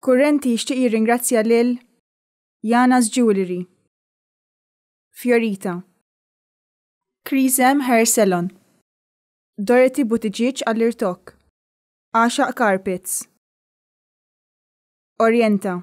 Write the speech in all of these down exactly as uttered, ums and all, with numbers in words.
Kurrenti jixtieq jirringrazzja lil Jana's Jewelry, Fiorita, Crisem Hair Salon, Dorothy Buttigieg għall-irtok, Asha Carpets, Orienta.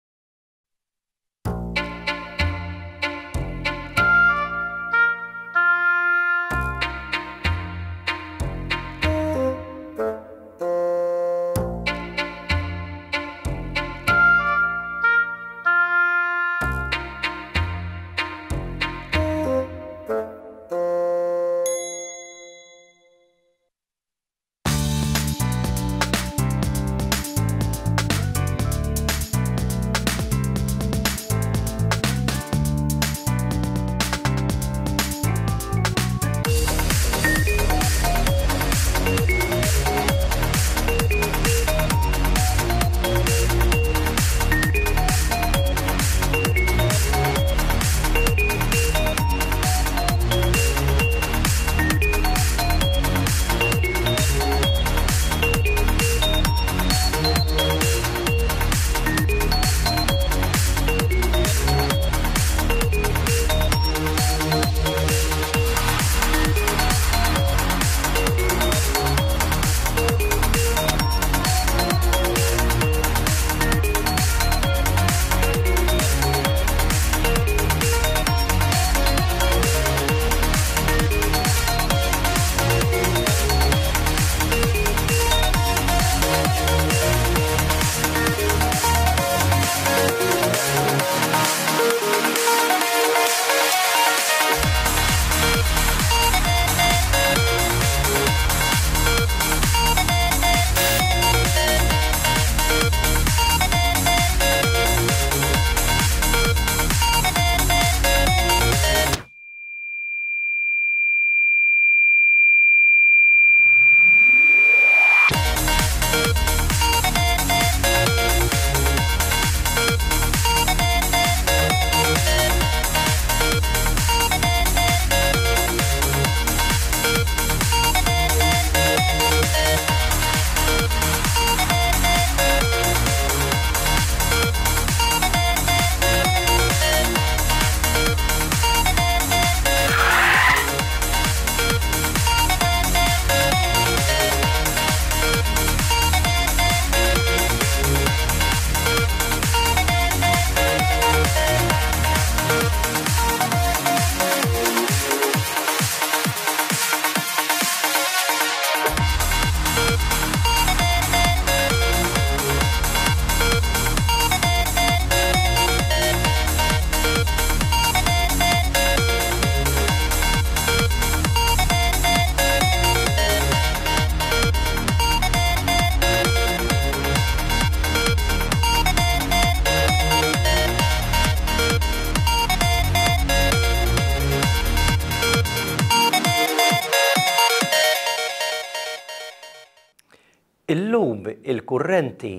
Illum il-kurrenti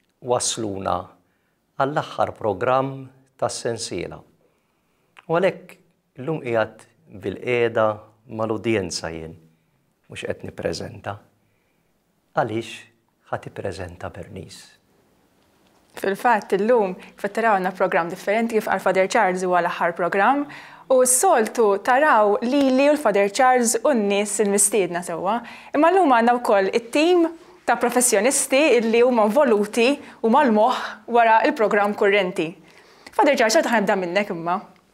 wasluna għall-aħħar programm tas-sensiela. U għalhekk illum qiegħed bil-qiegħda mal-udjenza jien mhux qed nippreżenta. Għaliex ħadd ippreżenta Bernice. Fil-fatt illum qed tarawna programm differenti kif għal Father Charles huwa l-aħħar programm u s-soltu taraw lili u l-Father Charles u n-nies il-mistiedna sewwa. Imma llum għandna wkoll it-tim ta' professjonisti illi huma involuti u mal-moħħ wara il-programm kurrenti. Father Charles, ċerta ħanibda minnek imma.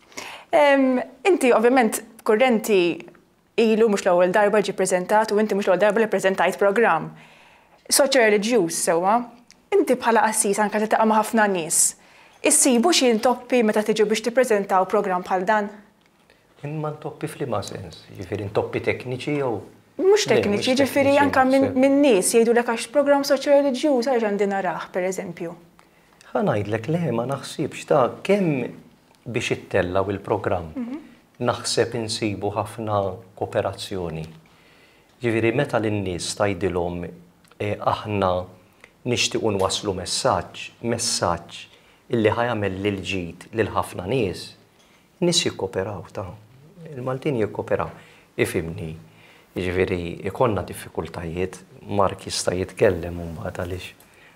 Inti ovvjament kurrenti ilu mhux l-ewwel darba ġi ppreżentat u inti mhux l-ewwel darba li ppreżentajt programm. Soċjo-reliġjuż sewwa, inti bħala qassis anke li taqa' ma' ħafna nies. Issibu xi intoppi meta tiġu biex tippreżentaw programm bħal dan? Imma ntoppi f'liema sens, jiġifieri intoppi tekniċi jew Mhux tekniċi, ġifieri anke minn nies jgħidulek għax programm soċjo-reliġjuż għaliex għandi narah pereżempju. Ħa ngħidlek le ma naħsibx ta' kemm biex ittellaw il-programm. Naħseb insibu ħafna kooperazzjoni. Ġifieri meta lin-nies tgħidilhom aħna nixtiequ nwasslu messaġġ, messaġġ illi ħajamel lil ġid lil ħafna nies, nies jikkoperaw ta' il-Maltin jikkoperaw. Ifhimni. Jiġifieri ikonna diffikultajiet, Mark jista' jitkellem mbagħad għaliex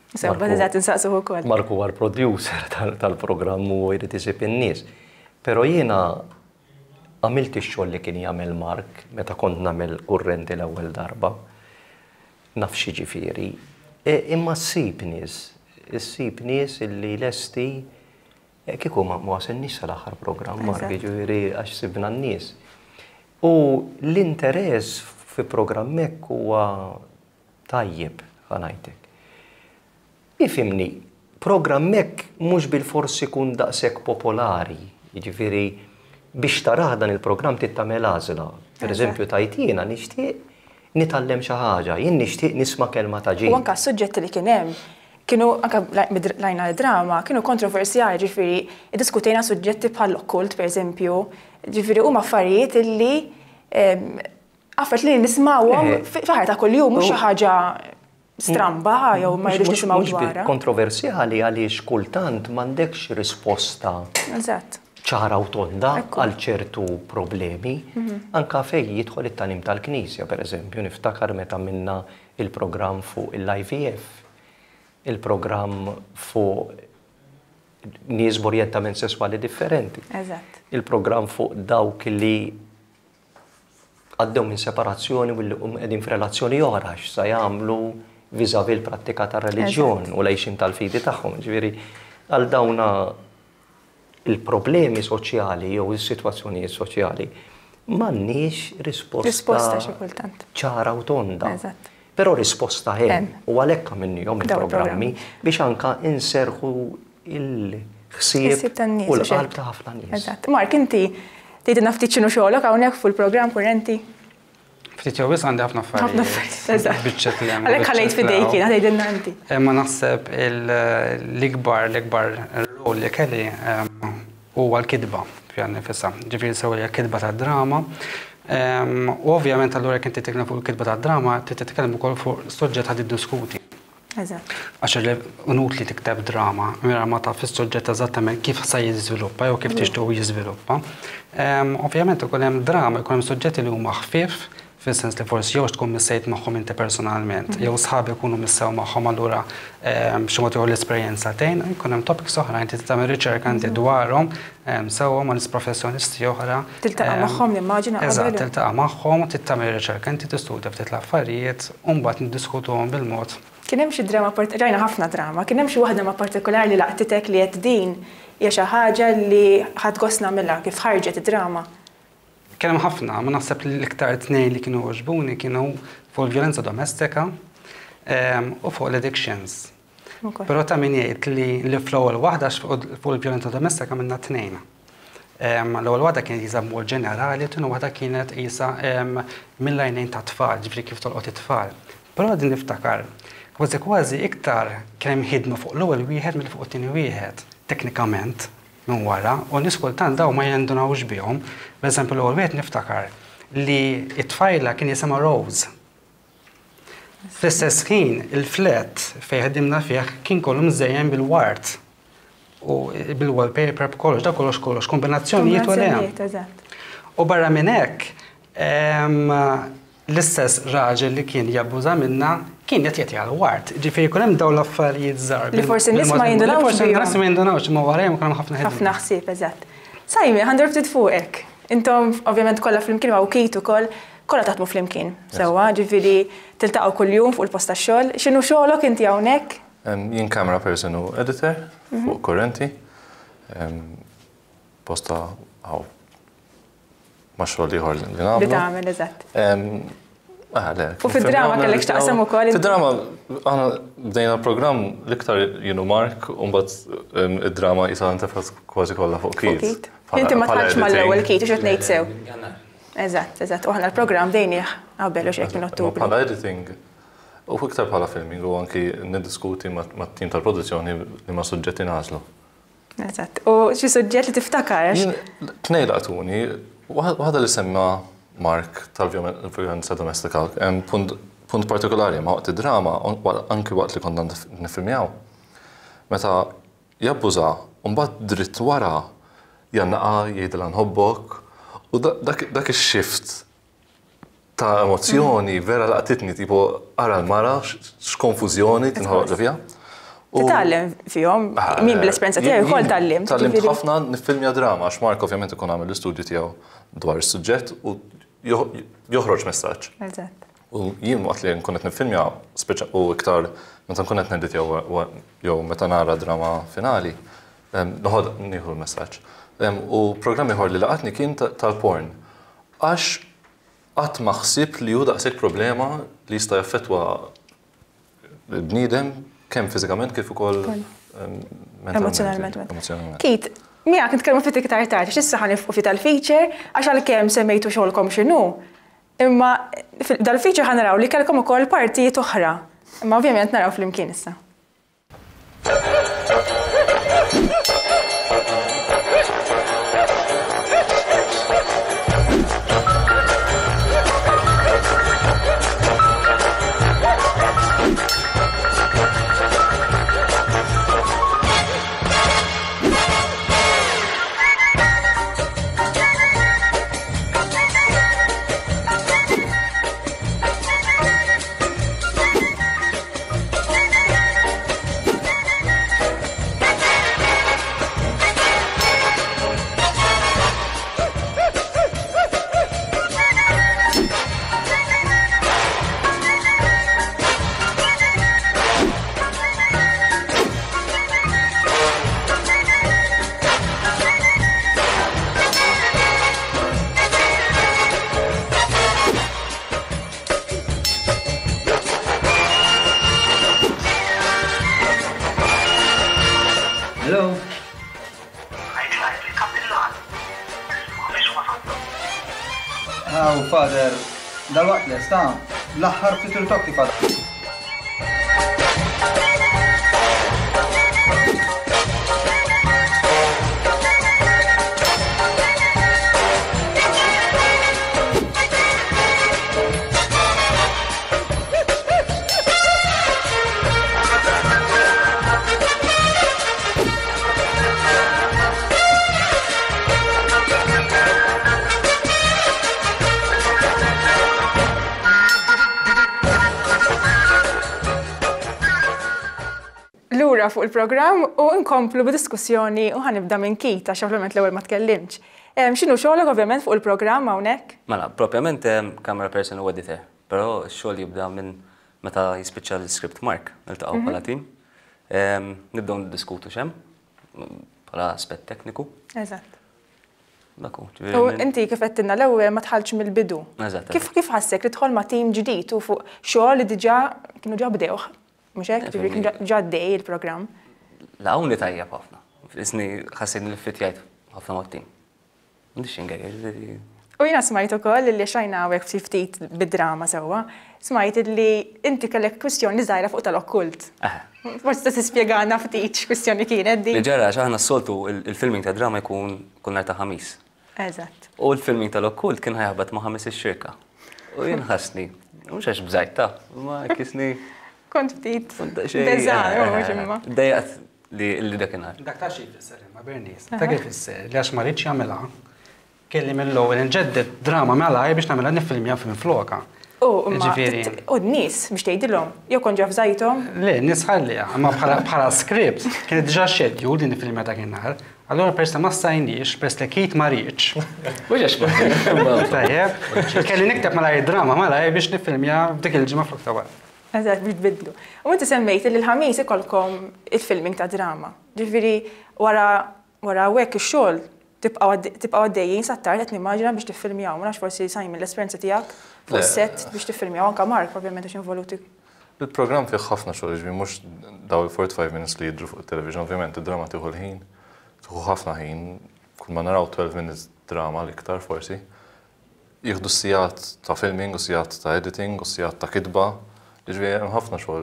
Sebba eżatt insaqsu wkoll. Marku huwa producer tal-programm u jrid isib in-nies. Però jiena għamilt ix-xogħol li kien jagħmel Mark meta kont nagħmel kurrenti l-ewwel darba. Naf xi ġifieri. Imma ssib nies, issib nies illi lesti kieku ma wasalniex sal-aħħar programm Mark, ġifieri għax sibna n-nies. U l-interess fi programm hekk huwa tajjeb ħanajtek. Ifimni, programm hekk mhux bil-forsi kun daqshekk popolari, jiġifieri biex taraħ dan il-programm tittamel għażla. Pereżempju tajtina nixtieq nitgħallem xi ħaġa, jien nixtieq nisma' kelma ta' ġid. U anke s-suġġetti li kien hemm kienu anke lajna l-drama kienu kontroversjali, ġifieri iddiskutejna suġġetti bħall-okkult pereżempju, ġifieri huma affarijiet illi affarijiet li nismawhom fl-aħħar ta' kuljum mhux xi ħaġa stramba jew ma jridux nisimgħu dwarha. Kontroversjali għaliex kultant m'għandekx risposta ċara u tonda għal ċertu problemi. Anka fejn jidħol it-tagħlim tal-Knisja, pereżempju, niftakar meta minna il-programm fuq il-I V F, il-programm fuq nies b'orjentament sesswali differenti. Il-programm fuq dawk li għaddew minn separazzjoni u li qegħdin f'relazzjoni oħra x'sa jagħmlu viżavi l-prattika tar-reliġjon u l-għejxin tal-fidi tagħhom. Ġifieri għal dawna il-problemi soċjali jew is-sitwazzjonijiet soċjali m'għandniex risposta ċara u tonda. Però risposta hemm u għalhekk għamilniehom il-programmi biex anke inserħu il-ħsieb u l-qalb ta' ħafna nies. Mark, inti tgħidilna ftit x'inhu xogħolok hawnhekk fil-programm kurrenti? Ftit jew biss għandi ħafna affarijiet. Biċċet li hemm. Għalhekk ħallejt fidejk jiena tgħidilna inti. Ma naħseb l-ikbar l-ikbar rol li kelli huwa l-kidba fija nifisha. Ġifieri sewwa kidba tad-drama. U ovvjament allura jekk inti titkellem fuq il-kidba tad-drama, trid titkellem ukoll fuq suġġett ħad iddiskuti. Eżatt. Għax unut li tikteb drama, mira ma taf is-suġġett eżattament kif sa jiżviluppa jew kif tixtieq jiżviluppa. Ovvjament ukoll hemm drama, jkun hemm suġġetti li huma ħfief, fis-sens li forsi jew tkun missejt magħhom inti personalment, jew sħabi jkunu missew magħhom allura b'xi mod jew l-esperjenza tgħin, jkun hemm topics oħra inti tagħmel riċerka inti dwarhom sewwa ma' nies-professjonisti oħra. Tiltaqa' magħhom nimmaġina qabel. Eżatt, tiltaqa' magħhom u tagħmel riċerka inti tistudja ftit l-affarijiet u mbagħad niddiskutuhom bil-mod. Kien hemm xi drama rajna ħafna drama, kien hemm xi waħda ma' partikolari li laqtitek li qed din hija xi ħaġa li ħadd gost nagħmilha kif ħarġet id-drama. Kien hemm ħafna, ma naħseb li l-iktar tnejn li kienu għoġbuni kienu fuq il-vjolenza domestika u fuq l-addictions. Però ta' min jgħid li l-ewwel waħda fuq il-vjolenza domestika minna tnejn. L-ewwel waħda kienet jisa mod ġenerali, u waħda kienet jisa mill-għajnejn ta' tfal, ġifri kif tolqot it-tfal. Però din niftakar, kważi kważi iktar kien hemm ħidma fuq l-ewwel wieħed mill fuq it-tieni wieħed, teknikament. Minn wara, u nies kultant daw ma jendunawx bihom. B'eżempju l-ewwel wieħed niftakar li t-tfajla kien jisimha Rose. Fl-istess ħin il-flet fejn ħedimna fih kien kollu mżejjen bil-wart u bil-wallpaper b'kollox, da kollox kollox, kombinazzjonijiet u hemm. U barra minn hekk l-istess raġel li kien jabbuża minna kien qed jagħti għall-wart. Ġifieri jkun hemm dawn l-affarijiet żgħar. Li forsi nies ma jindunawx bihom. Forsi nies ma jindunawx imma warajhom kien hemm ħafna ħedma. Ħafna ħsieb eżatt. Sajmi, ħandur ftit fuqek. Intom ovvjament kollha flimkien ma' Kit ukoll kollha taħdmu flimkien. Sewwa, ġifieri tiltaqgħu kuljum fuq il-post tax-xogħol. X'inhu xogħolok inti hawnhekk? Jien camera person u editor fuq Kurrenti. Posta għaw ma' xogħol ieħor li nagħmlu. Li tagħmel eżatt. U fid-drama kellek x'taqsam ukoll. Fid-drama aħna bdejna l-programm l-iktar jienu Mark u mbagħad id-drama isa ntefgħet kważi kollha fuq Kit. Inti ma tħallx mal-ewwel Kit u x'qed ngħid sew. Eżatt, eżatt. U aħna l-programm dejnieh qabel u x'hekk kien Ottubru. Bħala editing u iktar bħala filming u anki niddiskuti mat-tim tal-produzzjoni li ma' suġġetti nażlu. Eżatt. U xi suġġett li tiftakar? Tnejn laqtuni, waħda li semma Mark tal-vjolenza domestika, punt partikolari ma' waqt id-drama, anki waqt li konna nifilmjaw. Meta jabbuża, u mbagħad dritt wara jannaqa jgħidilha nħobbok, u dak ix-shift ta' emozzjoni vera laqtitni tipo ara l-mara x'konfużjoni tinħoloq fiha. Titgħallem fihom, min bl-esperjenza tiegħi wkoll tgħallim. Tgħallimt ħafna nifilmja drama għax Mark ovvjament ikun għamel l-istudju tiegħu dwar is-suġġett u joħroġ messaġġ. Eżatt. U jien waqt li nkun qed nifilmja u iktar meta nkun qed nedit jew meta nara drama finali, noħod nieħu l-messaġġ. U programm ieħor li laqatni kien tal-porn. Għax qatt ma ħsibt li hu daqshekk problema li jista' jaffettwa l-bniedem kemm fiżikament kif ukoll emozjonalment. Kit, miegħek nitkellmu ftit iktar tard, x'issa ħanifqu fi tal-feature għax għalkemm semmejtu xogħolkom x'inhu. Imma dal-feature ħanaraw li kellkom ukoll partijiet oħra. Imma ovvjament naraw flimkien issa. Hello? Oh, father, dal-waqt l-esta, l-aħħar fitur tokki, father. Lura fuq il-programm u nkomplu b'diskussjoni u ħanibda minn Kit għax ovvjament l-ewwel ma tkellimx. X'inhu xogħolok ovvjament fuq il-programm hawnhekk? Mela, propjament camera person u editor, però x-xogħol jibda minn meta jispiċċa l-script Mark, niltaqgħu bħala tim. Nibdew niddiskutu x'hemm bħala aspett tekniku. Eżatt. Daku. U inti kif qedtilna l-ewwel ma tħallx mill-bidu. Eżatt. Kif kif ħassek li tidħol ma' tim ġdid u fuq xogħol li diġà kienu ġa bdewh? Mux hekk, ġifri ġaddej il-programm. La, għawni tajjeb ħafna. Isni ħassin li fit-jajt ħafna mat-tim. Mdix ingħaj. U jina smajt ukoll li xajna għek ftit bid-drama sewwa, smajt li inti kellek kwistjoni żgħira fuq tal-okkult. Forsi ta' tispjegana ftit x'kwistjoni kienet di. Li ġara xaħna s-soltu il-filming ta' drama jkun kun nhar ta' ħamis. Eżatt. U l-filming tal-okkult kien ħajħabat ma' ħames ix-xirka. U jien ħassni, mhux għax bżajt ta', ma kisni. Kont ftit beżar, u mhux imma. Dejjaqt li dakinhar. Dak ta' xi jfisser imma Bernice. Ta' kif ifisser li għax ma rridx jagħmilha, kelli mill-ewwel inġedded drama malaj biex nagħmilha nifilmja film floka. U u n-nies biex tgħidilhom, jew kont ġa fżajthom? Le, n-nies ħallija, imma bħala script kienet diġà schedule din nifilmja dakinhar. Allora peress ma stajniex, peress li Kit ma rridx. Mhux għax Tajjeb, kelli nikteb malaj drama malaj biex nifilmja dik il-ġimgħa flok ta' waqt. Eżatt, bidbidlu. U inti semmejt li l-ħamis ikolkom il-filming ta' drama. Ġifieri wara hekk ix-xogħol tibqgħu għaddejjin sattar qed nimmaġina biex tiffilmjaw, ma nafx forsi Simon l-esperjenza tiegħek fuq set biex tiffilmjaw anke Mark ovvjament għax involuti. Il-programm fih ħafna xogħol ġifieri mhux daw il-forty-five minutes li jidru fuq it-television, ovvjament id-drama tieħu l-ħin, tieħu ħafna ħin, kull ma naraw twelve minutes drama l-iktar forsi. Jieħdu s-sijat ta' filming, u sijat ta' editing, u sijat ta' kitba. Ġifieri hemm ħafna xogħol.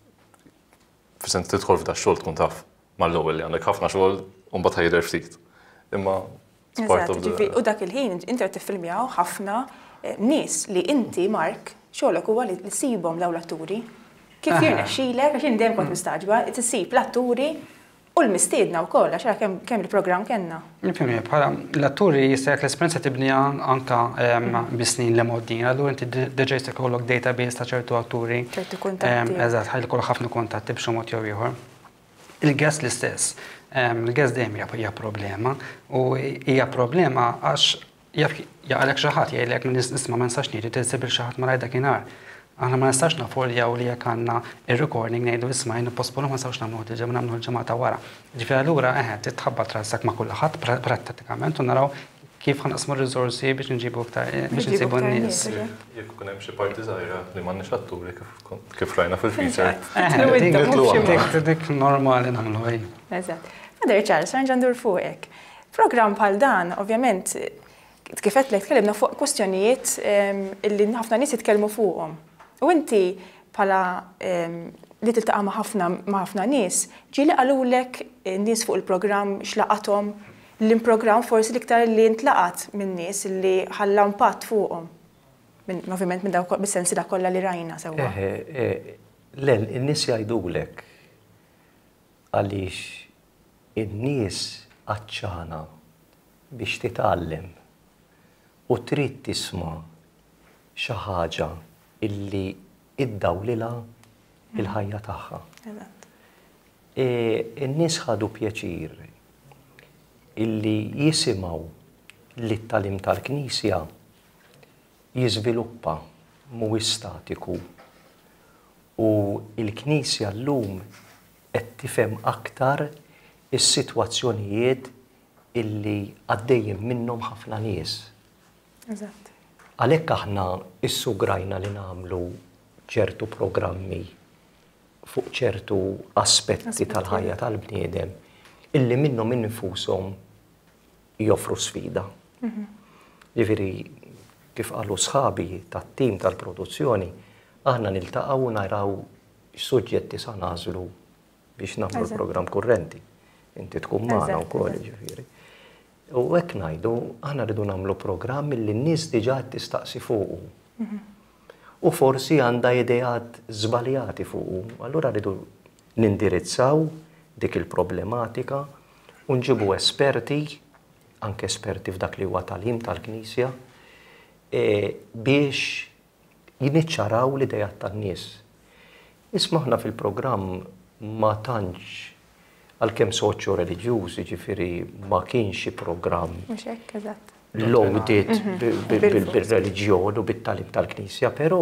Fis-sens tidħol f'da x-xogħol tkun taf mal-ewwel li għandek ħafna xogħol u mbagħad ħajder ftit. Imma part of the. U dak il-ħin inti qed tiffilmjaw ħafna nies li inti Mark xogħolok huwa li tsibhom l-awlaturi. Kif jirnexxielek għax jien dejjem kont mistaġba, tissib l-atturi u l-mistiedna wkoll għax kemm il-programm kellna. Nifhimni, bħala l-atturi jistajek l-esperjenza tibnija anke bis-snin li moddin, allura inti diġà jista' jkollok database ta' ċertu atturi. ċertu kuntatti. Eżatt, ħajli kollok ħafna kuntatti b'xi mod jew ieħor. il-guest l-istess. Il-guest dejjem hija problema u hija problema għax jaqalek xi ħadd jgħidlek nisma' ma nistax niġi tisib il xi ħadd ma rajda kienar. Aħna ma nistax nafoljaw li jekk għandna ir-recording ngħidu isma' nipposponu ma nistgħux nagħmlu ħtiġa nagħmlu l-ġimgħa wara. Ġifieri allura eħe titħabbat rasek ma' kulħadd prattikament u naraw kif ħanqasmu r-riżorsi biex nġibu aktar biex nsibu n-nies. Jekk ikun hemm xi parti żgħira li m'għandniex atturi kif rajna fil-feature. Dik normali nagħmlu hej. Eżatt. Father Charles, ġandur fuqek. Program bħal dan, ovvjament, kif qed lek tkellimna fuq kwestjonijiet illi ħafna nies jitkellmu fuqhom. U inti bħala li tiltaqa' ma' ħafna ma' ħafna nies, ġieli qalulek nies fuq il-programm x'laqathom l-improgramm forsi l-iktar li ntlaqat minn nies li ħalla impatt fuqhom. Ovvjament minn dawk bis-sensi da kollha li rajna sewwa. Le, in-nies jgħidulek għaliex in-nies għaċċana biex titgħallem u trid tisma' xi ħaġa illi iddawlilha il-ħajja tagħha. In-nies ħadu pjaċir illi jisimgħu li t-tagħlim tal-Knisja jiżviluppa mhuwiex statiku u l-Knisja llum qed tifhem aktar is-sitwazzjonijiet illi għaddejjin minnhom ħafna nies. Eżatt. Għalhekk aħna issugrajna li nagħmlu ċertu programmi fuq ċertu aspetti tal-ħajja tal-bniedem illi minnhom minn infushom joffru sfida. Ġifieri kif qalu sħabi tat-tim tal-produzzjoni, aħna niltaqgħu naraw x'suġġetti sa nażlu biex nagħmlu l-programm kurrenti. Inti tkun magħna wkoll ġifieri. U hekk ngħidu, aħna rridu nagħmlu programm li n-nies diġà qed tistaqsi fuqu. U forsi għandha ideat żbaljati fuqu. Allura rridu nindirizzaw dik il-problematika u nġibu esperti, anke esperti f'dak li huwa tagħlim tal-Knisja, biex jiniċċaraw l-idejat tan-nies. Isma' aħna fil-programm ma tantx għalkemm soċjo reliġjużi ġifieri ma kienx programm loaded bil-reliġjon u bit-tagħlim tal-Knisja, però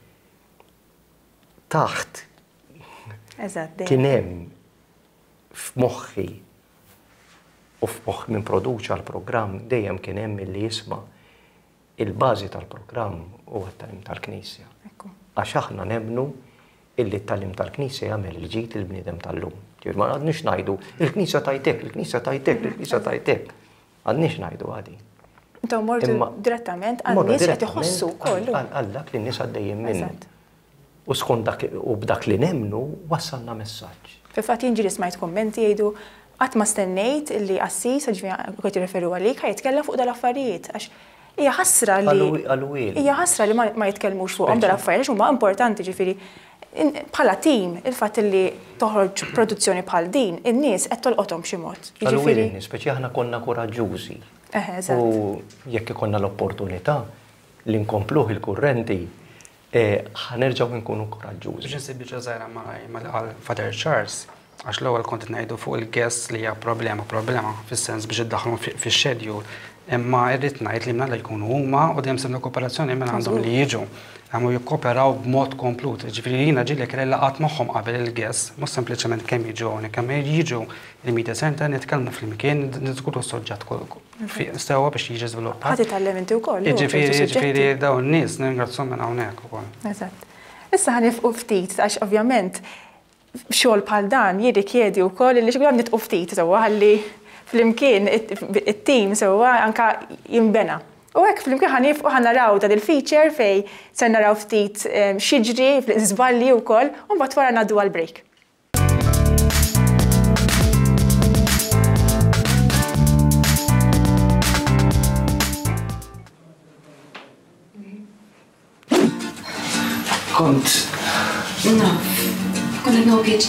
taħt kien hemm f'moħħi u f'moħħ minn produċa l-programm dejjem kien hemm milli jisma' il-bażi tal-programm huwa t-tagħlim tal-Knisja. Għax aħna nemmnu illi t-tagħlim tal-Knisja jagħmel il-ġid il-bniedem tal-lum. Ma għadniex ngħidu il-Knisja tajtek, il-Knisja tajtek, il-Knisja tajtek. Għadniex ngħidu għadi. Intom mordu direttament għan-nies qed iħossu wkoll. Għal dak li n-nies għaddejjin minnu. U skont u b'dak li nemmnu wassalna messaġġ. Fil-fatt jinġri smajt kommenti jgħidu qatt ma stennejt illi Assis, ġifieri kont jirreferu għalik, ħajtkellem fuq dal-affarijiet għax hija ħasra li hija ħasra li ma jitkellmux fuqhom dal-affarijiet huma importanti ġifieri. Bħala tim, il-fatt li toħroġ produzzjoni bħal din, in-nies qed tolqothom b'xi mod. Jiġifieri speċi aħna konna koraġġużi. U jekk ikonna l-opportunità li nkompluh il-kurrenti, ħanerġgħu nkunu koraġġużi. Biex insibbi ġażara mal Father Charles, għax l-ewwel kont ngħidu fuq il-guest li hija problema, problema fis-sens biex iddaħħlu fix-schedule, imma rrid ngħid li minn jkunu huma u dejjem semna kooperazzjoni minn għandhom li jiġu. Għamu jikkoperaw b'mod komplut. Ġifieri jiena ġieli kelli laqgħat magħhom qabel il-guest, mhux sempliċement kemm jiġu hawnhekk, kemm jiġu il-media center nitkellmu fl-imkien niddiskutu s-soġġett sewwa biex jiġi żviluppat. Ħadd itgħallem inti wkoll. Ġifieri dawn nies ningrazzjahom minn hawnhekk ukoll. Eżatt. Issa ħanifqu ftit għax ovvjament xogħol bħal dan jirrikjedi wkoll li xogħol nitqu ftit sewwa ħalli fl-imkien it-tim sewwa anke jinbena. U hekk fl-imkien ħanifqu ħanaraw dan il-feature fej se naraw ftit xiġri żballi wkoll u mbagħad wara ngħaddu għall-break. Kont. Naf. Konna nogħid.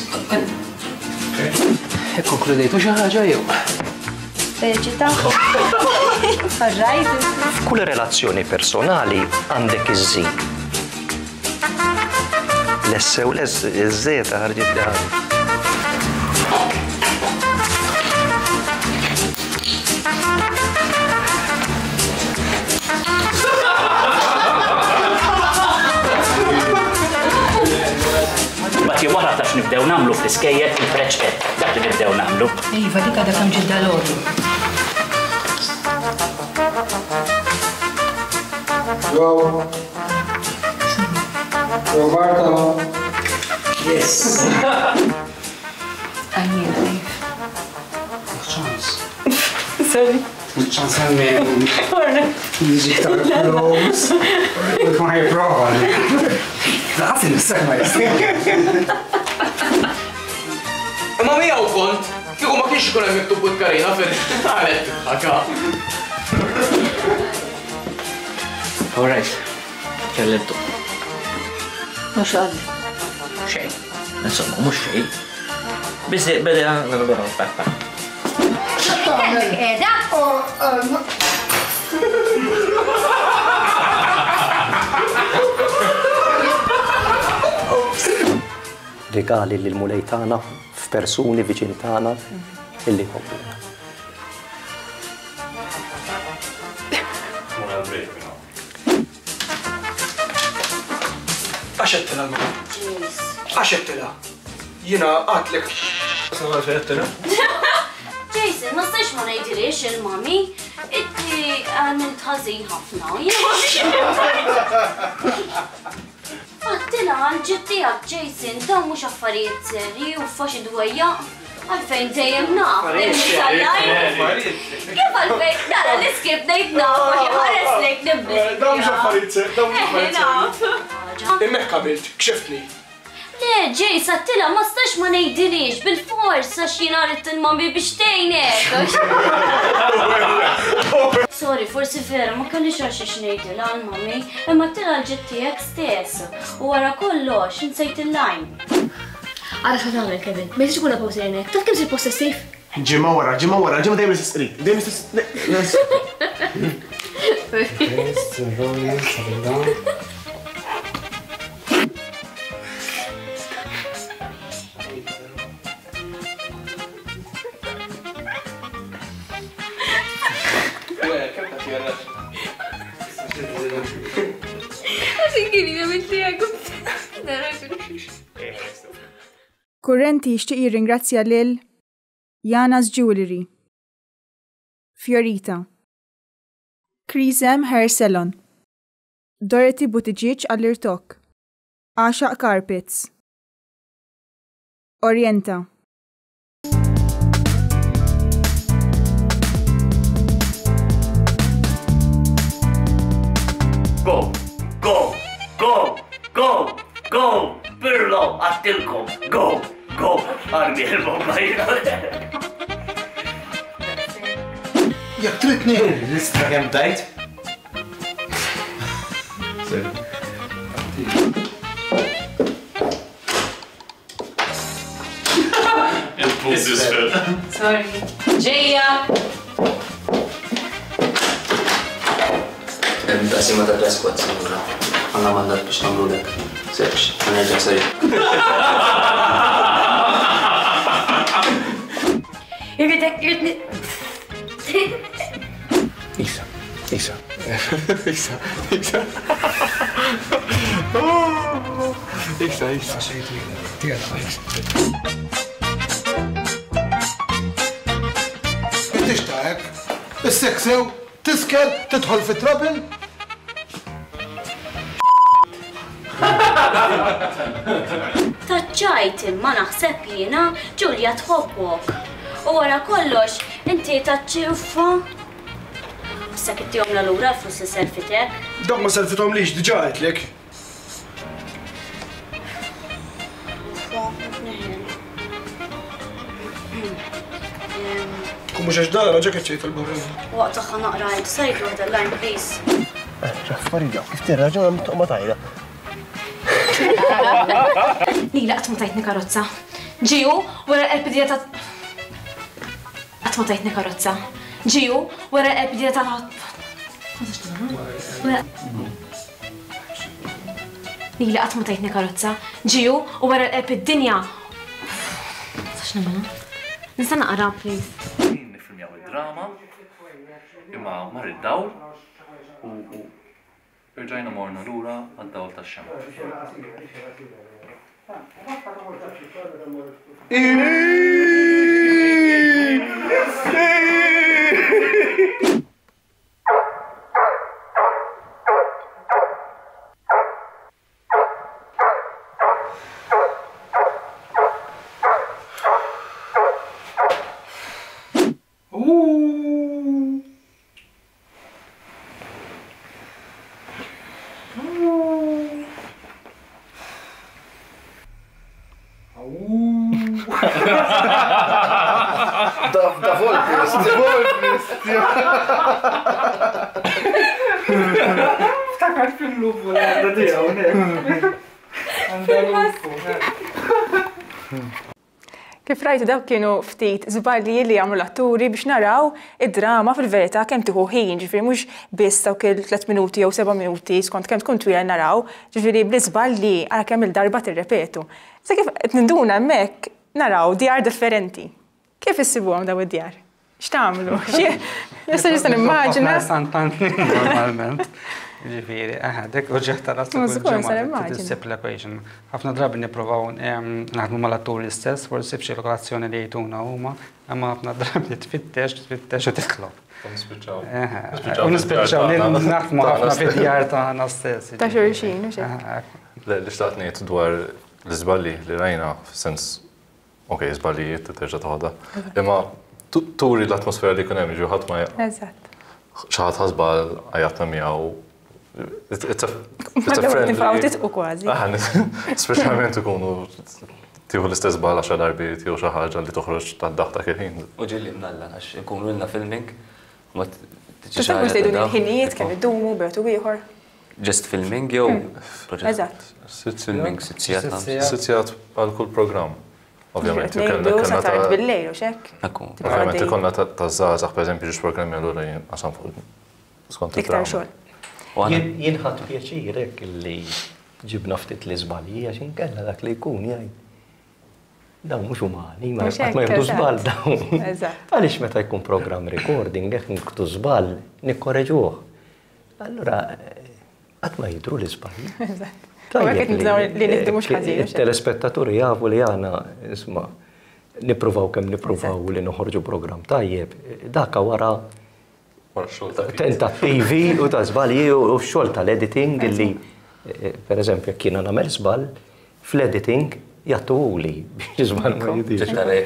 Konkludejtu xi ħaġa jew. Felicita. Farrajt. F'kull relazzjoni personali għandek iż-żid. L-essew l-eż, iż-żieta ħarġit namlu fl-iskejjed il-preċpet. Dak li nibdew namlu. Iva, dik għadha kemm ġidda l-għodu. Go. Go, Marta. Yes. Għajjien, għajf. ċans. Sorry. ċans għalmen. Jiġi tal-flows. Ma jiprofa. Għasin nissak ma jistik. Ma miegħu kont, kieku ma kienx ikun hemm miktub Karina fil-għalet ħaka. All right. Kellimtu. Mux għaddi. Xejn. Insomma, mux xejn. Bizzi, beda, għanubera, pak, pak. Edha u... Regali li l-mulej tagħna f'persuni viċin tagħna illi jħobbuna. Għaxettila l-mama. Għaxettila. Jina għatlek. Sama għaxettila. Jason, ma stax ma ngħidilix il-mami. Inti għamilt ħażin ħafna. Għattila għal-ġittijak, Jason, dawn mhux affarijiet serji u faċi dwejja. Għalfejn dejjem naf, kif għalfejn, dara l-iskib nejt naf, għaxi ħares lejk nibbis. Dawn mhux affarijiet serji, dawn mhux affarijiet serji. Immek qabilt, kxeftni. Le, Jace, għattila ma stax ma ngħidilix bil-fors għax jina rrit il-mami biex tejnek. Sorry, forsi vera, ma kellix għax ix ngħidilha għal-mami, imma għattila l-ġittijak stess. U wara kollox, insejt il-lajn. Għara xa tagħmel Kevin, ma jistax ikun post hemmhekk. Taf kemm se post sejf? Ġimgħa wara, ġimgħa wara, ġimgħa dejjem is-sqri. Dejjem is-sqri. Kurrenti jixtieq jirringrazzja lil Jana's Jewelry, Fiorita, Crisem Hair Salon, Dorothy Buttigieg għall-irtok, Ashaq Carpets, Orienta. Go, go, go, go, go, Pirlo, għattilkom, go, go, għarbi il-mobbajna. Jak tritni! L-istra kem dajt? Sorry. Ġeja! Taqsima ta' dress code, sinjura. Għanna mandat biex namlu lek. Sex, għanerġa sari. Irridek, irridni... Isa, Isa. Isa, Isa. Isa, Isa. Intix taħek, is-seksew, tiskel, tidħol fit trabil. Taċċajt imma naħseb jiena Ġulja tħobbok. U wara kollox, inti taċċiffa. Issa kittihom l-lura flus li selfitek. Dak ma selfithom lix, diġà għedlek. Kum mhux għax dara ġa keċċejt il-barra. Waqt aħħa naqra għajt, sajdu għad l-line, please. Ġaffarija, kif tirraġa għam tuqma tajda. Lila, għatma tajtni karozza. Ġiju, wara l-epidija ta' għatma tajtni karozza. Ġiju, wara l-epidija ta' Lila, għatma tajtni karozza. Ġiju, wara l-epidinja. Sax namana? Nista' naqra, please. Nifilmjaw id-drama, imma mar id-dawl u irġajna morna lura għad-dawl tax-xemma. Da Volpist, Volpist. Ftakart fil-lupu l-għanda tijaw, għanda lupu. Kif rajtu dawk kienu ftit żbalji li għamlu l-atturi biex naraw id-drama fil-verità kemm tieħu ħin, ġifieri mhux biss dawk il-tliet minuti jew seba' minuti skont kemm tkun twila naraw, ġifieri bl-iżbalji ara kemm il-darba tirrepetu. Sa kif qed ninduna hemmhekk naraw djar differenti. Kif issibuhom daw id-djar? X'tagħmlu? Nista' nista' nimmaġina. Normalment. Ġifieri, aha, dik oġġetta rasu tissib l-equation. Ħafna drabi nippruvaw naħdmu mal-atturi stess, forsi b'xi lokazzjoni li jgħiduna huma, imma ħafna drabi tfittex, tfittex u titlob. U nispiċċaw li naħdmu ħafna fid-djar tagħna stess. Ta' xulxin, u xek. Li xtaqt ngħid dwar l-iżballi li rajna f'sens ok, żballijiet terġa' toħodha. Imma turi l-atmosfera li jkun hemm jiġu ħadd ma Eżatt. xi ħadd ħasba għajatna miegħu. It's a friendly. Titqu kważi. Speċjalment ikunu tieħu l-istess bħala xi darbi tieħu xi ħaġa li toħroġ tad-daħta kif ħin. U ġilli mnalla għax ikunu lna filming. Tista' mhux tgħidu l-ħinijiet kemm idumu bejtu ieħor. Just filming jew proġett. Eżatt. Filming sitt sigħat. Sitt sigħat għal kull programm. Ovvjament, Ngħidu sa tard bil-lejl u x'hekk. Ovvjament ikollna taż-żgħażagħ pereżempju ġiex programmi allura qasam fuq skont iktar xogħol. Jien ħadd pjaċirek li ġibna ftit l-iżbalji għax inkella dak li jkun jgħid. Dawn mhux umani, ma jieħdu żball dawn. Għaliex meta jkun programm recording hekk niktu żball nikkorreġuh. Allura qatt ma jidhru l-iżbalji. Il-telespettaturi jafu li għana, isma, nipruvaw kem nipruvaw li noħorġu program tajjeb, daka wara tentattivi u ta' żbalji u xogħol tal-editing li, per eżempju, jekk jiena nagħmel żball, fl-editing jagħtu li biex żball ma jidhirx.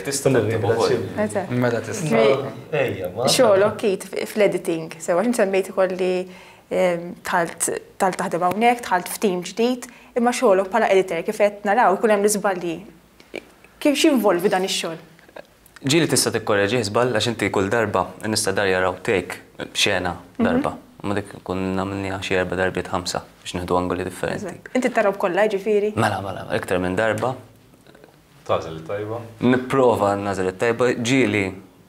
Xogħol okkit fl-editing, sewa x'in semmejt ikolli tħalt taħdem hawnhekk, tħalt f'tim ġdid, imma xogħolok bħala editor kif qed naraw ikun hemm l-iżbalji. Kif x'involvi dan ix-xogħol? Ġieli tista' tikkorreġi żball għax inti kull darba nista' dar jaraw take b'xena darba. Ma dik kun nagħmilniha xi erba' darbiet ħamsa biex nieħdu angoli differenti. Inti tarab kollha ġifieri? Mela, mela, iktar minn darba. Tażel it-tajba. Nipprova nażel it-tajba, ġieli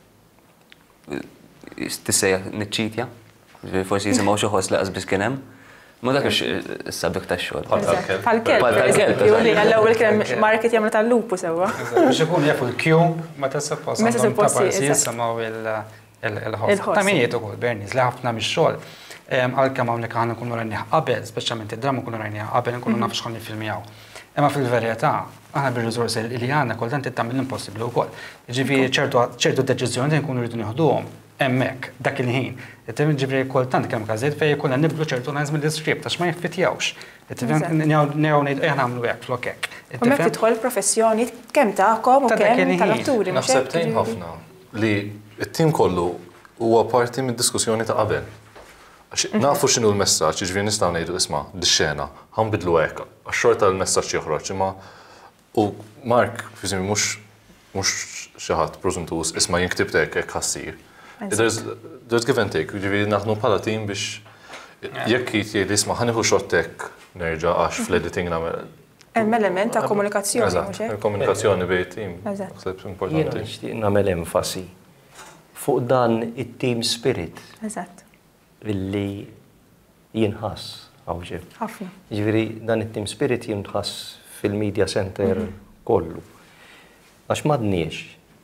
tissejja niċċitja. Forsi jisimgħu xi ħoss laqas biss kien hemm. Ma dak is-sabbik tax-xogħol. Bħal-kelb, pereżempju, li għall-ewwel kien market jagħmlu tal-lupu sewwa. Biex ikun jafu l-kju meta suppost għandhom ta' parsi jisimgħu il-ħoss. Ta' min jgħid ukoll Bernice li ħafna mix-xogħol għalkemm hawnhekk aħna nkunu rajnieh qabel, speċjalment id-drama nkunu rajnieh qabel nkunu nafu x'ħan niffilmjaw. Imma fil-verità aħna bir-riżorsi li għandna kultant tagħmel l-impossibbli wkoll. Jiġifieri ċertu deċiżjoni nkunu rridu nieħduhom hemmhekk dak il-ħin. Ġifieri kultant kemm każijiet fejn jkollna nibdlu ċertu lines mill-iskript għax ma jiffitjawx. Negħu ngħidu ejja nagħmlu hekk flok hekk. Hemmhekk tidħol professjoni kemm tagħkom u kemm tal-atturi. Naħseb tgħin ħafna li t-tim kollu huwa parti mid-diskussjoni ta' qabel. Nafu x'inhu l-messaġġ, jiġifieri nistgħu ngħidu isma' dix-xena ħanbidlu hekk għax-xorta l-messaġġ joħroġ imma u Mark mhux mhux xi ħadd preżuntus isma' jinktib hekk hekk ħassir. There's, there's give and take, ġifieri naħdmu bħala tim biex jekk jgħid isma' ħanieħu xottek nerġa' għax fl-editing nagħmel. Hemm element ta' komunikazzjoni mhux hekk? Komunikazzjoni bejn it-tim. Naħseb importanti. Jiena nixtieq nagħmel enfasi fuq dan it-team spirit. Eżatt. Illi jinħass hawnġeb. Ħafna. Ġifieri dan it-team spirit jinħass fil-media center kollu. Għax m'għadniex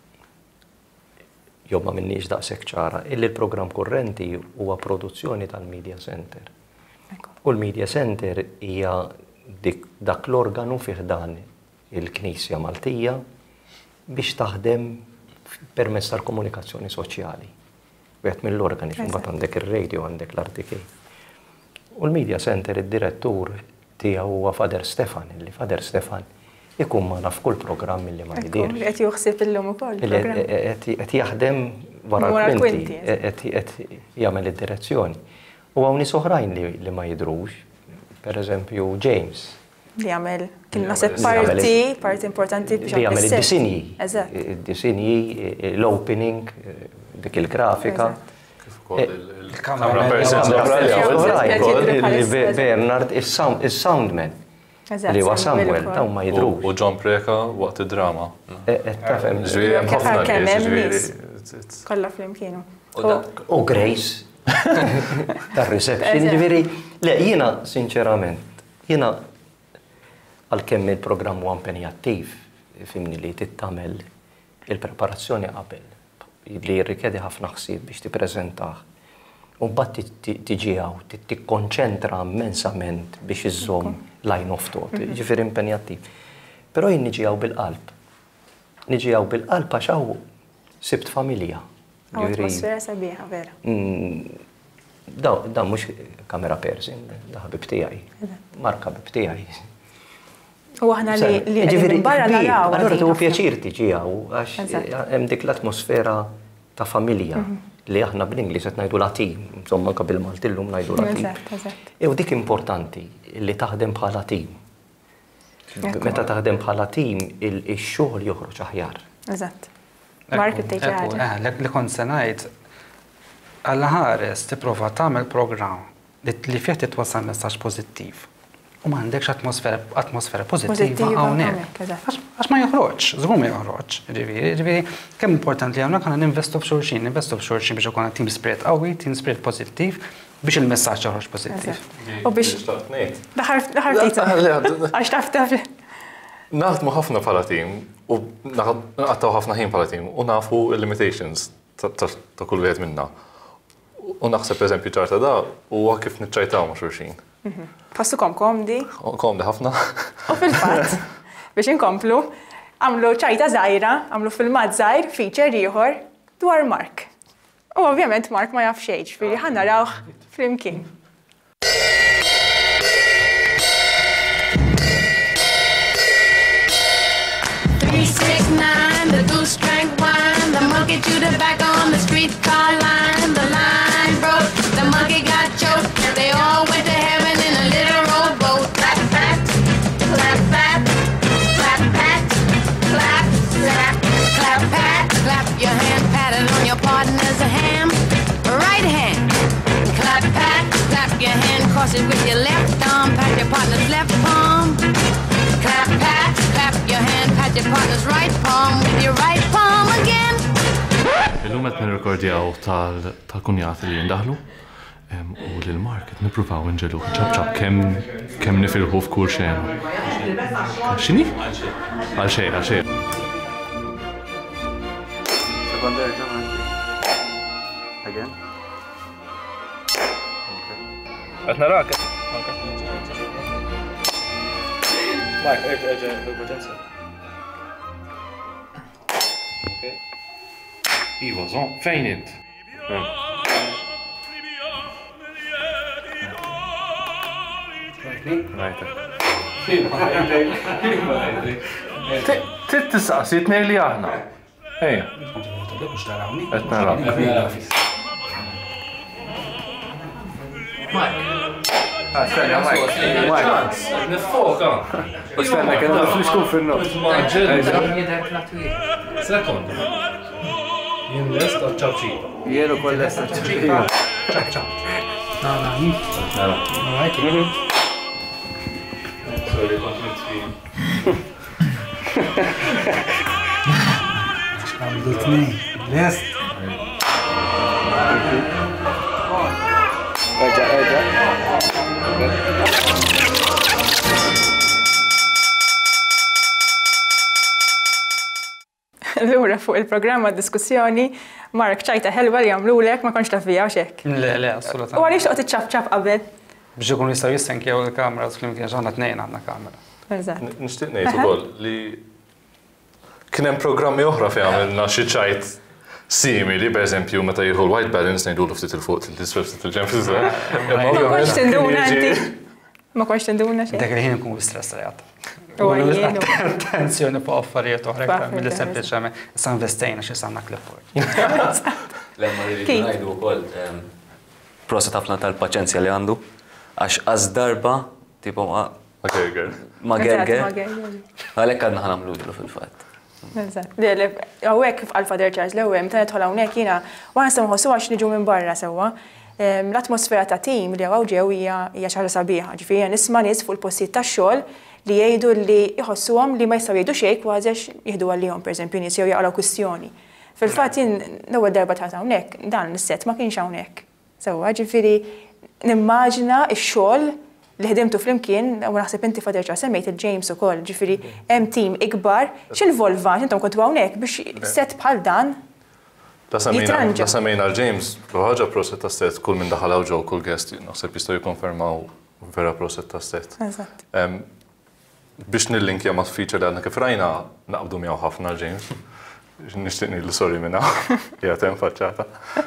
jew ma minniex daqshekk ċara, illi l-programm kurrenti huwa produzzjoni tal-Media Center. U l-Media Center hija dak l-organu fih dan il-Knisja Maltija biex taħdem permezz tal-komunikazzjoni soċjali. Wieħed mill-organi, mbagħad għandek ir-radio, għandek l-R T K. U l-Media Center id-direttur tiegħu huwa Fader Stefan, illi Fader Stefan ikun magħna f'kull programm illi ma jidir. Qed juħsib illum ukoll. Qed jaħdem wara l-kwinti, qed jagħmel id-direzzjoni. U hawn nies oħrajn li ma jidrux, pereżempju James. Li jagħmel kien naħseb parti, parti importanti biex jagħmel id-disinji. Eżatt. Id-disinji, l-opening, dik il-grafika. Il-kamera person. Bernard is-soundman. Li huwa Samuel, daw ma jidrux. U John Preka waqt id-drama. Tafhem. Kollha flimkienu. U Grace. Tar-reception, ġifieri. Le, jiena sinċerament, jiena għalkemm il-programm huwa impenjattiv, fimni li tittamel il-preparazzjoni qabel, li jirrikjedi ħafna ħsieb biex tippreżentah. U mbagħad tiġi hawn, tikkonċentra immensament biex iżżomm line of thought, ġifieri impenjattiv. Però jien niġi hawn bil-qalb. Niġi hawn bil-qalb għax hawn sibt familja. Atmosfera sabiħa, vera. Da mhux kamera person, da ħabib tiegħi. Mark ħabib tiegħi. U aħna li qegħdin barra naraw. Allura tu pjaċir tiġi hawn għax hemm dik l-atmosfera ta' familja li aħna bl-Ingliż qed ngħidu la team, insomma anke bil-Malti llum ngħidu la team. Ew dik importanti li taħdem bħala team. Meta taħdem bħala team il-xogħol joħroġ aħjar. Eżatt. Mark it-tejġa. Li kont se ngħid għalla ħares tipprova tagħmel programm li fih titwassal messaġġ pożittiv. U ma għandekx atmosfera pożittiva hawnhekk. Għax ma joħroġ, żgur ma joħroġ. Ġifieri, kemm importanti hawnhekk għandna ninvestu f'xulxin, ninvestu f'xulxin biex ikun team spirit qawwi, team spirit pożittiv biex il-messaġġ joħroġ pożittiv. U biex daħar tita. Għax taf taf. Naħdmu ħafna bħala team u naqtaw ħafna ħin bħala team u nafu il-limitations ta' kull wieħed minna. U naħseb eżempju ċarta da huwa kif niċċajtaw ma' xulxin. Ħassukom komdi? Komdi ħafna. U fil-fatt, biex inkomplu, għamlu ċajta żgħira, għamlu filmat żgħir, feature ieħor dwar Mark. U ovvjament Mark ma jaf xejn, ġifieri ħa narawh flimkien. three six nine, the goose drank wine, the monkey chewed tobacco on the streetcar line, the line broke, the monkey got choked, and they all went to heaven in a little rowboat. Clap, clap, clap, clap, clap, clap, clap, clap, clap, clap, clap your hand, pat it on your partner's hand, right hand. Clap, pat, clap your hand, cross it with your left arm, pat your partner's left palm. Clap, pat, clap your hand, pat your partner's right palm with your right palm again. Illum qed nirrekordjaw tal-kunjati li jindaħlu u lil-Mark qed nippruvaw inġelu ċabċab kemm kemm nifirħu f'kull xejn. X'inhi? Għal xejn, għal xejn. Again? Qed narak. Mark, erġa' erġa' il-potenza. Iva, zon, fejn int? Titt tistaqsi tnej li aħna. Ejja. Qed narak. Aspetta, Mike. Nifoka. Aspetta, che non finisco fil-nofs. Sekonda. Jien lest għal ċabċi. Jienu kol lest għal ċabċi. ċabċab. Nara, nara. Nara. Sorry, kont mitfin. Għamlu t-nej. Lest. Erġa, erġa. L-ura fuq il-programma diskussjoni, Mark ċajta ħelwa li għamlulek ma konx taf fija u xek. Le, le, assolutament. U għalix toqt iċċab-ċab qabel? Biex ikun jistgħu jissenkjaw il-kamera u flimkien ġonna tnejn għandna kamera. Eżatt. Nixtieq ngħid ukoll li kien hemm programmi oħra fejn għamilna xi ċajt simili, pereżempju meta jieħu l-white balance ngħidulu ftit il fuq l-isfel ftit il-ġenb. Ma konx tinduna inti. Ma konx tinduna xejn. Dak il-ħin ikun stressajat. U għajjenu. Attenzjoni fuq affarijiet oħra aktar milli sempliċement issa investejna xi samna clipboard. Lemma rridu ngħidu wkoll proset ħafna tal-paċenzja li għandu għax għaż darba tipo ma gerger. Ma gerger. Għalhekk għandna ħanamlu fil-fatt. Eżatt. Għawek għal-Father Charles l-ewwel, meta nidħol hawnhekk jiena waħna se nħossu għax niġu minn barra sewwa. L-atmosfera ta' tim li għaw ġew hija xi ħaġa sabiħa. Ġifieri nisma' nies fuq il-postijiet tax-xogħol li jgħidu li jħossuhom li ma jistgħu jgħidu xejn kważi jieħdu għalihom pereżempju nies jew jaqgħu kwistjoni. Fil-fatt jien l-ewwel darba ta' hawnhekk dan is-sett ma kienx hawnhekk. Sewwa ġifieri nimmaġina x-xogħol li ħdimtu flimkien, u naħseb inti Father Charles semmejt il-James ukoll, ġifieri hemm tim ikbar, x'involva intom kontu hawnhekk biex set bħal dan jitranġa. Ta' semmejna l-James, ħaġa proset ta' set, kull minn daħal ġew kull guest, naħseb jistgħu jikkonfermaw vera proset ta' set. Eżatt. Biex nillinkja ma' feature li għandna kif rajna naqbdu miegħu ħafna l-James. Nixtieq ngħidlu sorry minna, jagħtem faċċata.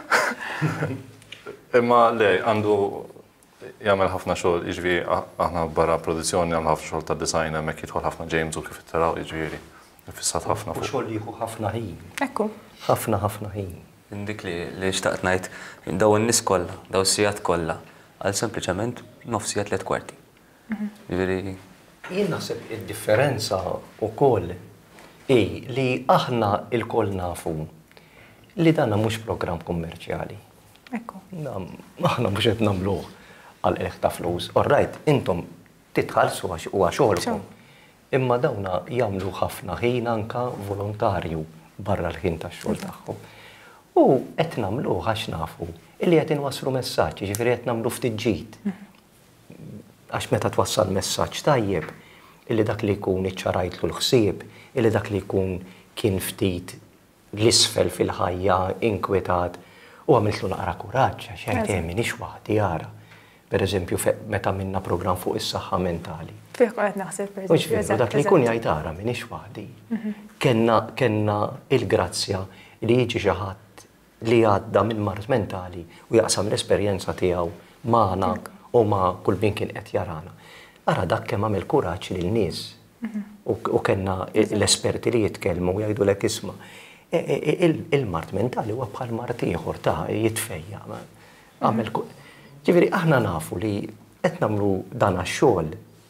Imma le għandu jagħmel ħafna xogħol, jiġifieri aħna barra produzzjoni għamel ħafna xogħol ta' design hemmhekk jidħol ħafna James u kif ittaraw jiġifieri. Ifissat ħafna fuq. Xogħol jieħu ħafna ħin. Ekku. Ħafna ħafna ħin. Dik li li xtaqt ngħid daw in-nies kollha, daw is-sigħat kollha, għal sempliċement nofsija tliet kwarti. Jiġifieri. Jien naħseb id-differenza wkoll hi li aħna l-koll nafu li dan mhux programm kummerċjali. Ekku. Aħna mhux qed nagħmluh għal-eħ ta' flus. Orrajt, intom titħallsu għax huwa xogħolkom. Imma dawna jagħmlu ħafna ħin anka volontarju barra l-ħin tax-xogħol tagħhom. U qed nagħmluh għax nafu illi qed inwasslu messaġġ, jiġifieri qed nagħmlu ftit ġid. Għax meta twassal messaġġ tajjeb illi dak li jkun iċċarajtlu l-ħsieb, illi dak li jkun kien ftit l-isfel fil-ħajja inkwetat u għamiltlu naqra kuraġġ għax jgħid minix waħdi jara. Per eżempju, meta minna program fuq is-saħħa mentali. Fih qed naħseb per eżempju. Dak li jkun jgħid ara minix waħdi. Kenna il-grazzja li jiġi xi ħadd li għadda minn mart mentali u jaqsam l-esperjenza tiegħu magħna u ma' kull min kien qed jarana. Ara dak kemm għamel kuraġġ lin-nies u kellna l-esperti li jitkellmu u jgħidulek isma' il-mart mentali huwa bħal mart ieħor ta' jitfejja. Għamel Ġifieri aħna nafu li qed nagħmlu dan għax-xogħol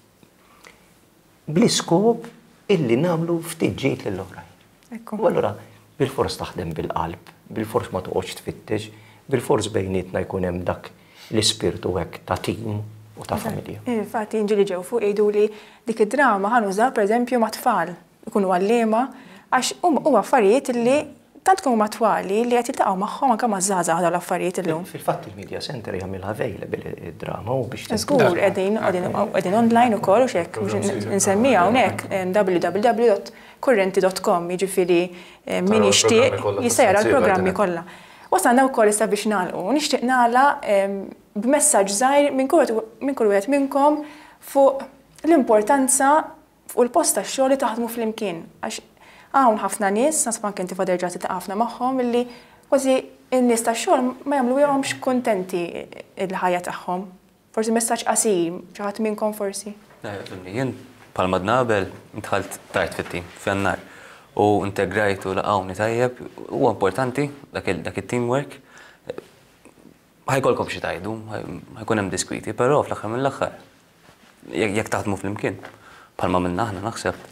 bl-iskop illi nagħmlu ftit ġid lill-oħrajn. U allura bil-fors taħdem bil-qalb, bil-fors ma toqgħodx tfittex, bil-fors bejnietna jkun hemm dak l-ispirtu hekk ta' tim u ta' familja. Infatti inġili ġew fuq jgħidu li dik id-drama ħanuża pereżempju ma' tfal ikunu għalliema għax huma affarijiet li tant kunu matwali li qed jiltaqgħu magħhom anke maż-żgħażagħ dawn l-affarijiet illum. Fil-fatt il-Media Center jagħmilha available id-drama u biex Żgur qegħdin qegħdin online ukoll u x'hekk biex insemmija hawnhekk w w w dot kurrenti dot com jiġifieri min jixtieq jista' jara l-programmi kollha. Wasalna wkoll issa biex nagħlqu, nixtieq nagħlaq b'messaġġ żgħir minn kull wieħed minnkom fuq l-importanza fuq il-post tax-xogħol li taħdmu flimkien għax hawn ħafna nies, nasab anke inti Father Charles taqafna magħhom illi kważi n-nies tax-xogħol ma jagħmluhomx kuntenti il-ħajja tagħhom. Forsi messaġġ qasir, xi ħadd minnkom forsi. Jien bħalma dnabel intħalt tard fit-tim f'Jannar u integrajt u laqgħuni tajjeb huwa importanti dak it-teamwork. Ħajkolkom xi tgħidu, ħajkun hemm diskwiti, però fl-aħħar mill-aħħar jekk taħdmu flimkien bħalma minna aħna naħseb.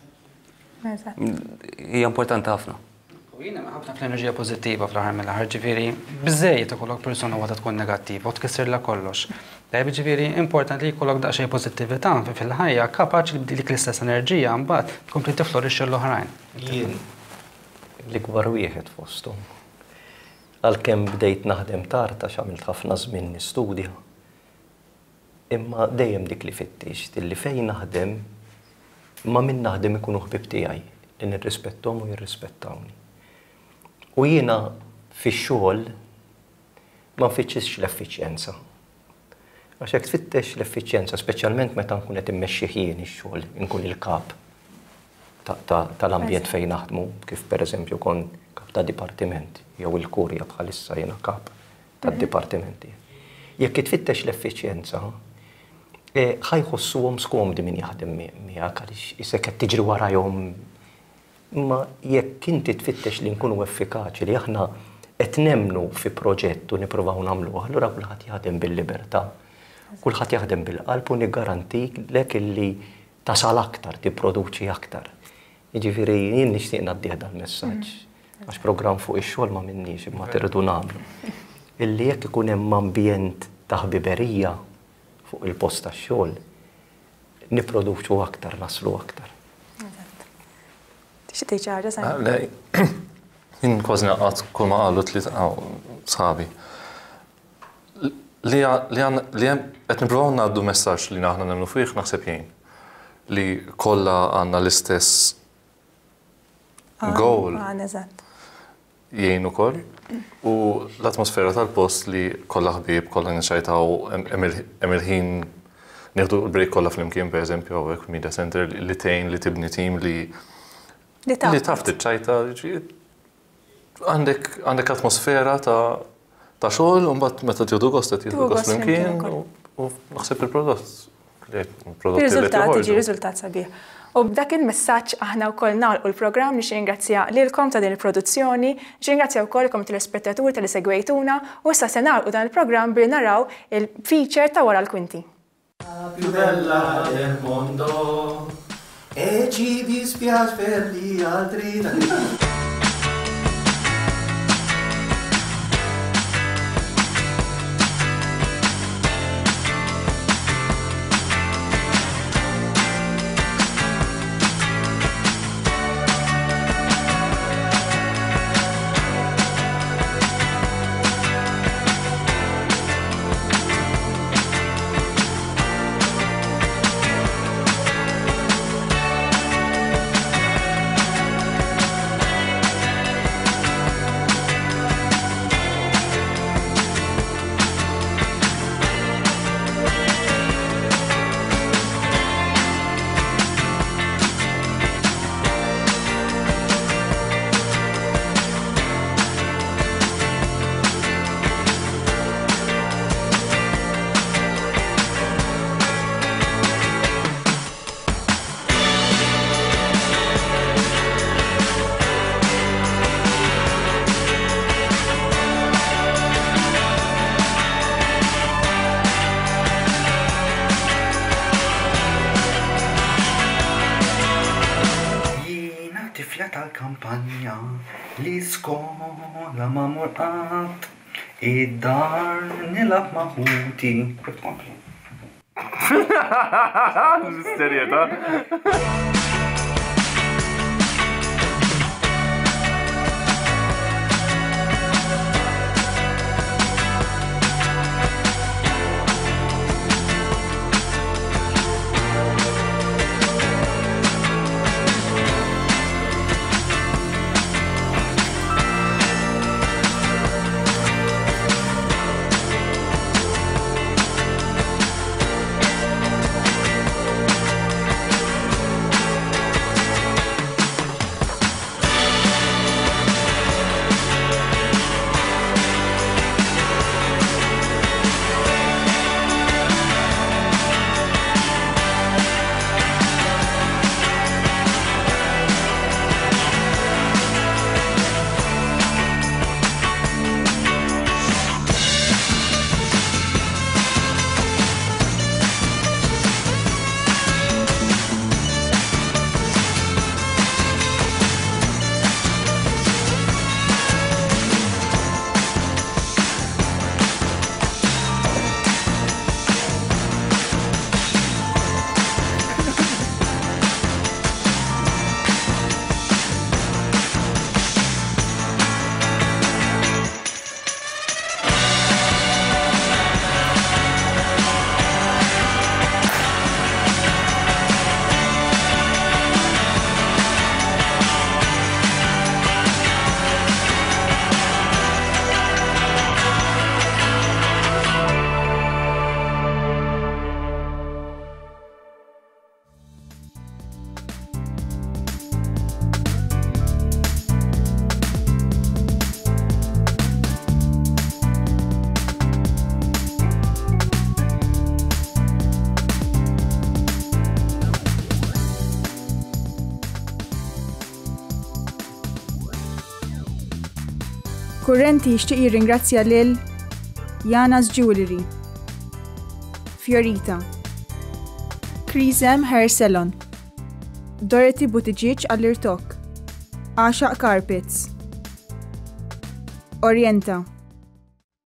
Hija importanti ħafna. U jiena ħafna fl-enerġija pożittiva fl-aħħar mill-aħħar ġifieri biżejjed ikollok persuna waħda tkun negattiva u tkissirla kollox. Dejjem ġifieri importanti li jkollok daqsxejn pożittività fil-ħajja kapaċi li bdilik l-istess enerġija mbagħad tkompli tiflorixxi l-oħrajn. Jien l-ikbar wieħed fosthom. Għalkemm bdejt naħdem tard għax għamilt ħafna żmien nistudja. Imma dejjem dik li fittix illi fejn naħdem ma min naħdem ikunu ħbib tiegħi li nirrispettom u jirrispettawni. U jiena fix-xogħol ma nfittxix l-effiċjenza. Għax hekk tfittex l-effiċjenza, speċjalment meta nkun qed immexxi ħin ix-xogħol, inkun il-kap tal-ambjent fejn naħdmu, kif pereżempju kon kap ta' dipartiment, jew il-kurja bħalissa jiena kap tad-dipartimenti. Jekk tfittex l-effiċjenza, ħajħossuhom skomdi min jaħdem miegħek għaliex isek qed tiġri warahom. Imma jekk inti tfittex li nkunu effikaċi li aħna qed nemmnu fi proġett u nippruvaw nagħmluh, allura kulħadd jaħdem bil-libertà. Kulħadd jaħdem bil-qalb u niggarantik lek illi tasal aktar, tipproduċi aktar. Jiġifieri jien nixtieq ngħaddih dan il-messaġġ. Għax programm fuq ix-xogħol ma minnix imma tirridu nagħmlu. Illi jekk ikun hemm ambjent ta' ħbiberija fuq il-post tax-xogħol, nipproduċu aktar, naslu aktar. Tixtieq tgħid xi ħaġa sa? Jien kważi naqgħod kull ma qalu tliet sħabi. Li hemm qed nippruvaw ngħaddu messaġġ li aħna nemmnu fih naħseb jien li kollha għandna l-istess goal jgħin ukoll u l-atmosfera tal-post li kollha ħbieb, kollha nixajtaw hemm il-ħin nieħdu l-break kollha flimkien pereżempju hawnhekk fil-Media Center li tgħin li tibni tim li li taf tiċċajta għandek atmosfera ta' ta' xogħol u mbagħad meta tieħdu gost qed tieħdu gost flimkien u naħseb il-prodott. Ir-riżultat jiġi riżultat sabiħ. U b'dak il-messaġġ aħna wkoll nagħlqu l-programm nixtieq ringrazzja lilkom ta' din il-produzzjoni, nixtieq ringrazzja wkoll ikom telespettaturi tal-li segwejtuna u issa se nagħlqu dan il-programm billi naraw il-feature ta' wara l-kwinti. Più bella del mondo e ci dispiace per gli altri. Tal-kampanja li skola ma murqat id-dar nilab maħuti. Serjeta? Kurrenti jixtieq jirringrazzja lil Jana's Jewelry, Fiorita, Crisem Hair Salon, Dorothy Buttigieg għall-irtok, Ashaq Carpets, Orienta,